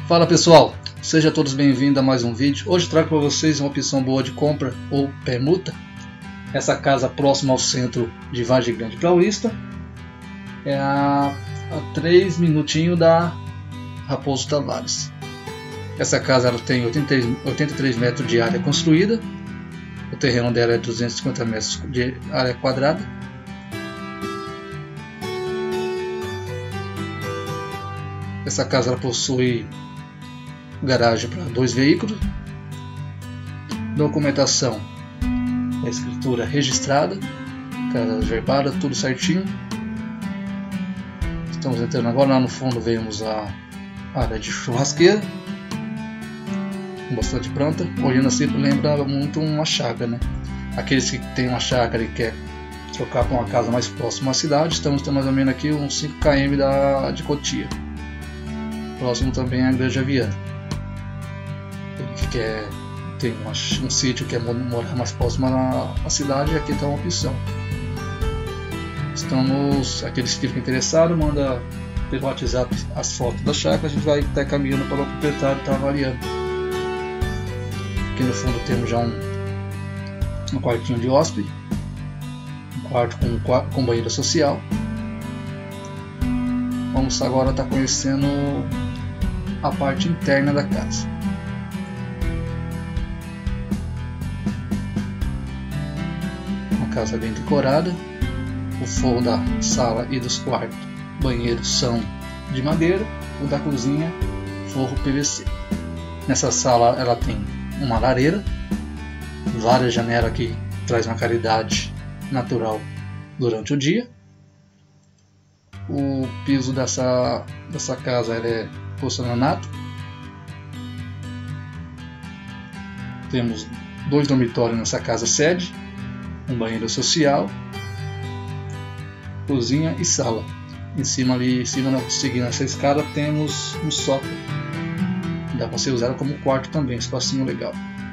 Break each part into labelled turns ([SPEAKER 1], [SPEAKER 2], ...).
[SPEAKER 1] Fala pessoal, sejam todos bem-vindos a mais um vídeo. Hoje trago para vocês uma opção boa de compra ou permuta. Essa casa próxima ao centro de Vargem Grande Paulista. É a 3 minutinhos da Raposo Tavares. Essa casa ela tem 83 metros de área construída. O terreno dela é 250 metros de área quadrada. Essa casa ela possui garagem para 2 veículos, documentação, a escritura registrada, casa verbada, tudo certinho. Estamos entrando agora. Lá no fundo vemos a área de churrasqueira, bastante planta. Olhando assim lembra muito uma chácara, né? Aqueles que tem uma chácara e quer trocar para uma casa mais próxima à cidade, estamos mais ou menos aqui uns 5 km de Cotia. Próximo também é a Granja Viana. Tem um sítio que quer morar mais próximo à cidade, aqui está uma opção. Aqueles que ficam interessados, manda pelo WhatsApp as fotos da chácara, a gente vai estar caminhando para o proprietário estar avaliando. Aqui no fundo temos já um quartinho de hóspede, um quarto com banheiro social. Vamos agora estar conhecendo a parte interna da casa. Casa bem decorada. O forro da sala e dos quartos, banheiros são de madeira. O da cozinha, forro PVC. Nessa sala ela tem uma lareira, várias janelas que traz uma claridade natural durante o dia. O piso dessa casa é porcelanato. Temos 2 dormitórios nessa casa sede, um banheiro social, cozinha e sala. Em cima seguindo essa escada, temos um sótão. Dá para ser usado como quarto também, espacinho legal.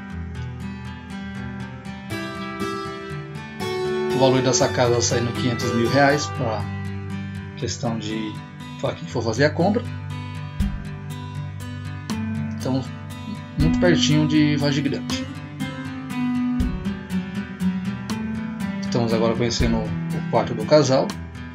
[SPEAKER 1] O valor dessa casa saindo R$500 mil para questão de para quem for fazer a compra. Então, muito pertinho de Vargem Grande. Estamos agora conhecendo o quarto do casal.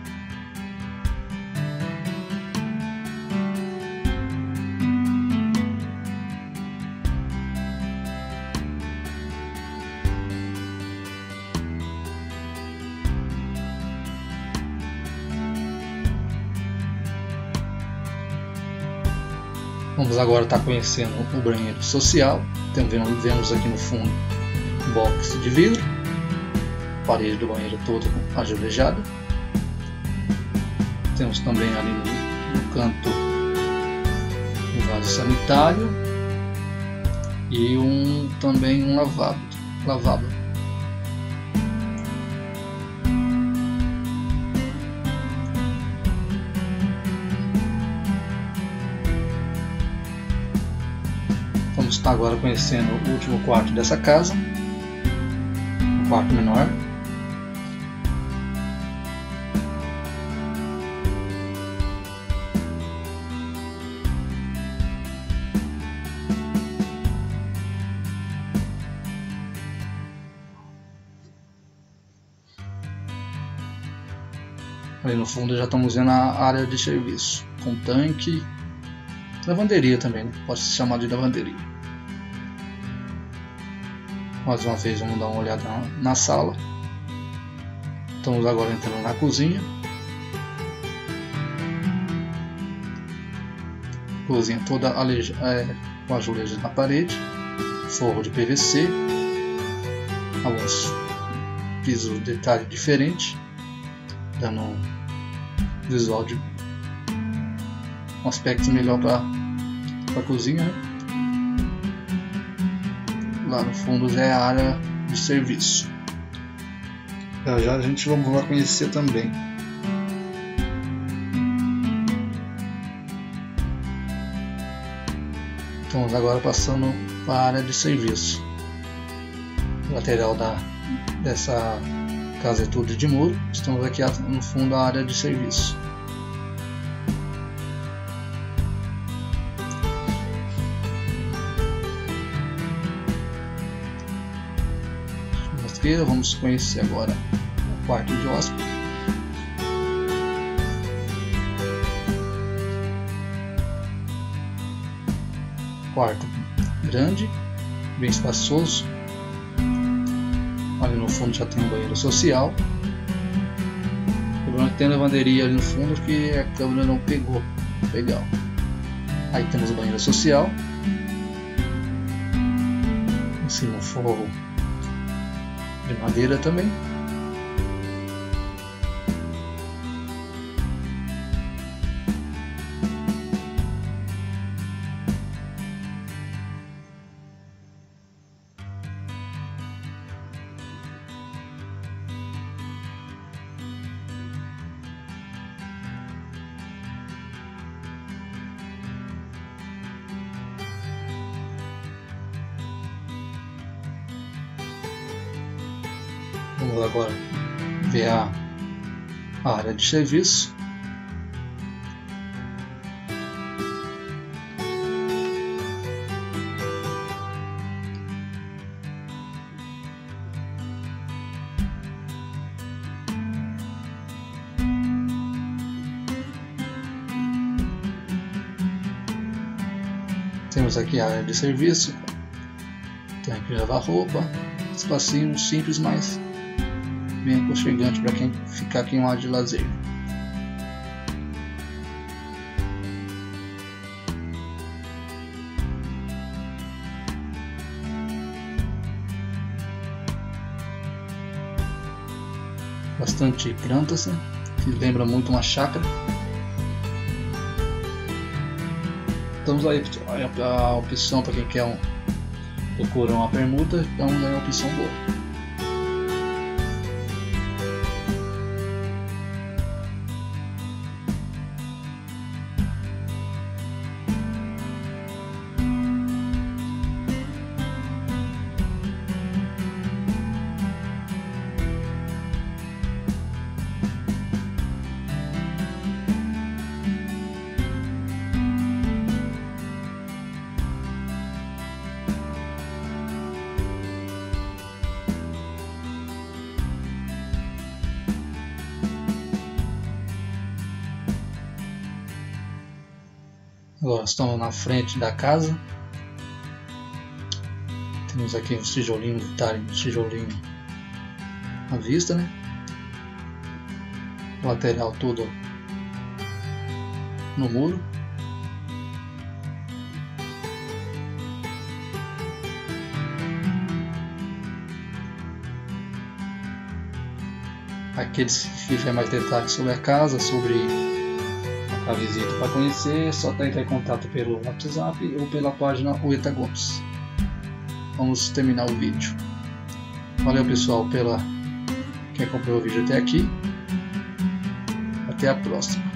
[SPEAKER 1] Vamos agora estar conhecendo o banheiro social. Vemos aqui no fundo um box de vidro. Parede do banheiro todo azulejada. Temos também ali no canto um vaso sanitário e também um lavabo. Vamos estar agora conhecendo o último quarto dessa casa, um quarto menor. Ali no fundo já estamos vendo a área de serviço, com tanque, lavanderia também, né? Pode se chamar de lavanderia. Mais uma vez vamos dar uma olhada na sala. Estamos agora entrando na cozinha. Cozinha toda com azulejos na parede, forro de PVC, alguns pisos de detalhe diferente, dando um visual de um aspecto melhor para a cozinha, né? Lá no fundo já é a área de serviço. Já a gente vamos lá conhecer também. Estamos agora passando para a área de serviço. Lateral dessa casa é tudo de muro. Estamos aqui no fundo da área de serviço. esquerda. Vamos conhecer agora o quarto de hóspede. Quarto grande, bem espaçoso. Ali no fundo já tem um banheiro social. O problema é que tem lavanderia ali no fundo que a câmera não pegou. Legal. Aí temos o banheiro social. Em cima um forro de madeira também. Vamos agora ver a área de serviço. Temos aqui a área de serviço, tanque de lavar roupa, espacinho simples, mas bem aconchegante para quem ficar aqui em um lado de lazer. Bastante plantas, né? Que lembra muito uma chácara. Estamos aí a opção para quem quer procurar uma permuta, então é uma opção boa. Agora estamos na frente da casa. Temos aqui uns tijolinhos, tijolinho à vista, né? O lateral todo no muro. Aqueles que tiverem mais detalhes sobre a casa, sobre a visita para conhecer, é só entrar em contato pelo WhatsApp ou pela página Ueta Gomes. Vamos terminar o vídeo. Valeu pessoal pela quem acompanhou o vídeo até aqui. Até a próxima.